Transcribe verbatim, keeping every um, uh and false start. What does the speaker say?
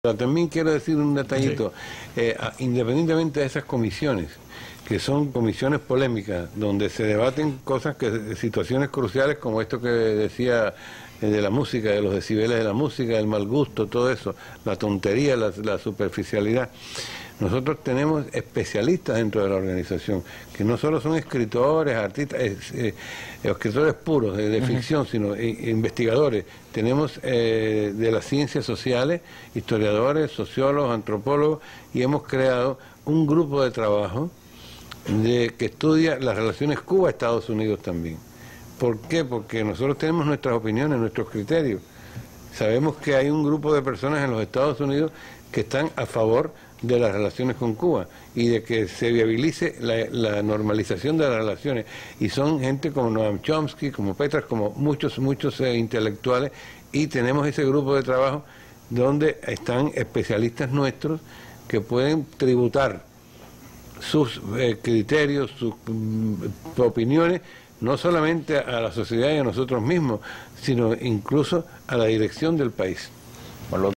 Pero también quiero decir un detallito, sí. eh, independientemente de esas comisiones, que son comisiones polémicas, donde se debaten cosas, que situaciones cruciales como esto que decía eh, de la música, de los decibeles de la música, el mal gusto, todo eso, la tontería, la, la superficialidad. Nosotros tenemos especialistas dentro de la organización, que no solo son escritores, artistas, eh, eh, escritores puros de, de uh-huh. ficción, sino eh, investigadores. Tenemos eh, de las ciencias sociales, historiadores, sociólogos, antropólogos, y hemos creado un grupo de trabajo de, que estudia las relaciones Cuba-Estados Unidos también. ¿Por qué? Porque nosotros tenemos nuestras opiniones, nuestros criterios. Sabemos que hay un grupo de personas en los Estados Unidos que están a favor de las relaciones con Cuba y de que se viabilice la, la normalización de las relaciones, y son gente como Noam Chomsky, como Petras, como muchos muchos eh, intelectuales, y tenemos ese grupo de trabajo donde están especialistas nuestros que pueden tributar sus eh, criterios, sus mm, opiniones, no solamente a la sociedad y a nosotros mismos, sino incluso a la dirección del país.